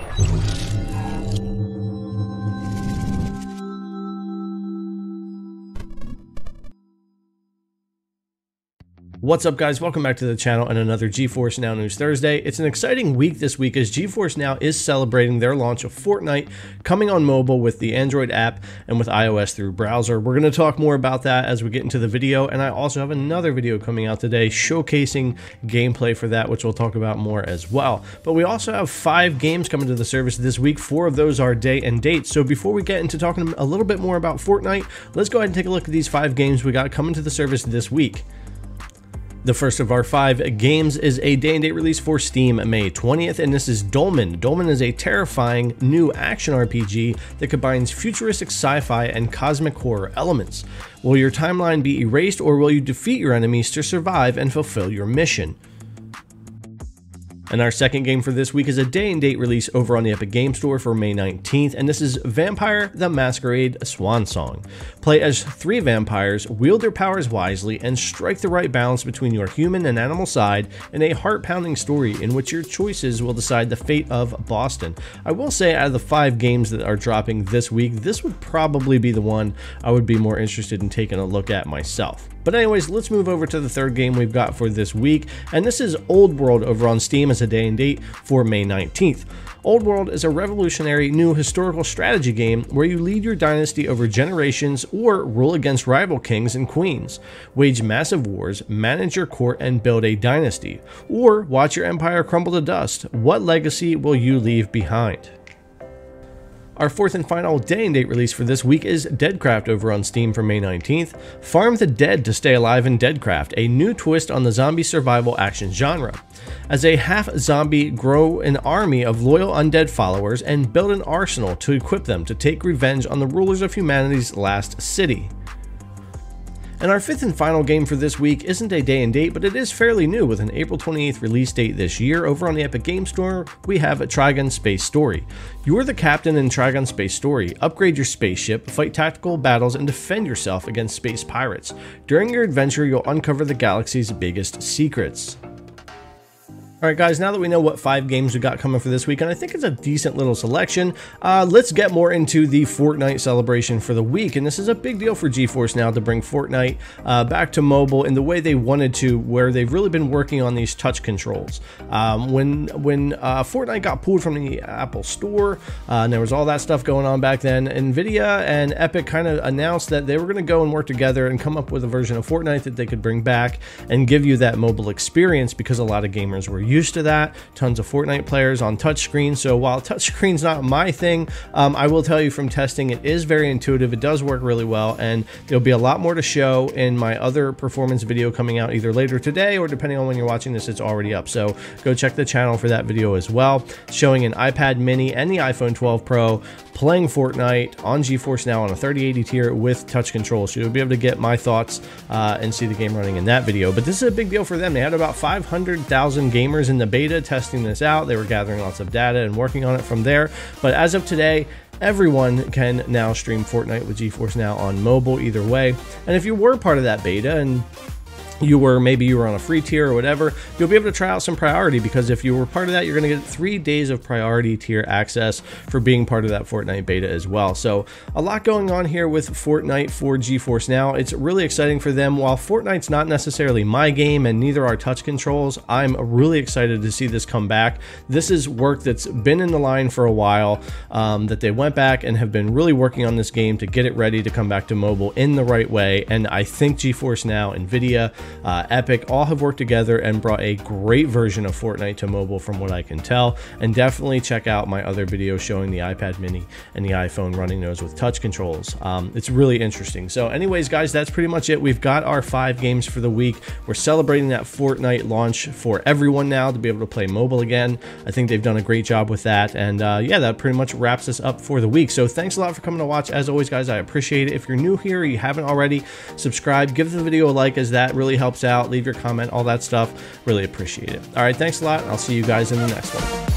What's up, guys? Welcome back to the channel and another GeForce Now News Thursday. It's an exciting week this week as GeForce Now is celebrating their launch of Fortnite coming on mobile with the Android app and with iOS through browser. We're going to talk more about that as we get into the video, and I also have another video coming out today showcasing gameplay for that, which we'll talk about more as well. But we also have 5 games coming to the service this week. 4 of those are day and date. So before we get into talking a little bit more about Fortnite, let's go ahead and take a look at these 5 games we got coming to the service this week. The first of our 5 games is a day and date release for Steam, May 20th, and this is Dolmen. Dolmen is a terrifying new action RPG that combines futuristic sci-fi and cosmic horror elements. Will your timeline be erased, or will you defeat your enemies to survive and fulfill your mission? And our second game for this week is a day and date release over on the Epic Game Store for May 19th, and this is Vampire the Masquerade Swan Song. Play as 3 vampires, wield their powers wisely, and strike the right balance between your human and animal side in a heart-pounding story in which your choices will decide the fate of Boston. I will say, out of the 5 games that are dropping this week, this would probably be the one I would be more interested in taking a look at myself. But anyways, let's move over to the third game we've got for this week, and this is Old World over on Steam as a day and date for May 19th. Old World is a revolutionary new historical strategy game where you lead your dynasty over generations or rule against rival kings and queens, wage massive wars, manage your court, and build a dynasty, or watch your empire crumble to dust. What legacy will you leave behind? Our fourth and final day and date release for this week is Deadcraft over on Steam for May 19th. Farm the dead to stay alive in Deadcraft, a new twist on the zombie survival action genre. As a half-zombie, grow an army of loyal undead followers and build an arsenal to equip them to take revenge on the rulers of humanity's last city. And our fifth and final game for this week isn't a day and date, but it is fairly new with an April 28th release date this year. Over on the Epic Game Store, we have a Trigun Space Story. You're the captain in Trigun Space Story. Upgrade your spaceship, fight tactical battles, and defend yourself against space pirates. During your adventure, you'll uncover the galaxy's biggest secrets. Alright guys, now that we know what 5 games we got coming for this week, and I think it's a decent little selection, let's get more into the Fortnite celebration for the week. And this is a big deal for GeForce Now to bring Fortnite back to mobile in the way they wanted to, where they've really been working on these touch controls. When Fortnite got pulled from the Apple Store, and there was all that stuff going on back then, Nvidia and Epic kind of announced that they were going to go and work together and come up with a version of Fortnite that they could bring back and give you that mobile experience, because a lot of gamers were used to that. Tons of Fortnite players on touchscreen. So while touchscreen's not my thing, I will tell you from testing, it is very intuitive. It does work really well, and there'll be a lot more to show in my other performance video coming out either later today, or depending on when you're watching this, it's already up. So go check the channel for that video as well, showing an iPad mini and the iPhone 12 Pro playing Fortnite on GeForce Now on a 3080 tier with touch controls. So you'll be able to get my thoughts and see the game running in that video. But this is a big deal for them. They had about 500,000 gamers in the beta testing this out. They were gathering lots of data and working on it from there. But as of today, everyone can now stream Fortnite with GeForce Now on mobile either way. And if you were part of that beta and maybe you were on a free tier or whatever, you'll be able to try out some priority, because if you were part of that, you're going to get 3 days of priority tier access for being part of that Fortnite beta as well. So a lot going on here with Fortnite for GeForce Now. It's really exciting for them. While Fortnite's not necessarily my game and neither are touch controls, I'm really excited to see this come back. This is work that's been in the line for a while, that they went back and have been really working on this game to get it ready to come back to mobile in the right way. And I think GeForce Now, Nvidia, Epic all have worked together and brought a great version of Fortnite to mobile from what I can tell. And definitely check out my other video showing the iPad mini and the iPhone running those with touch controls. It's really interesting. So anyways, guys, that's pretty much it. We've got our 5 games for the week. We're celebrating that Fortnite launch for everyone now to be able to play mobile again. I think they've done a great job with that. And yeah, that pretty much wraps us up for the week. So thanks a lot for coming to watch. As always, guys, I appreciate it. If you're new here or you haven't already, subscribe, give the video a like, as that really helps out. Leave your comment, all that stuff. Really appreciate it. All right, thanks a lot. I'll see you guys in the next one.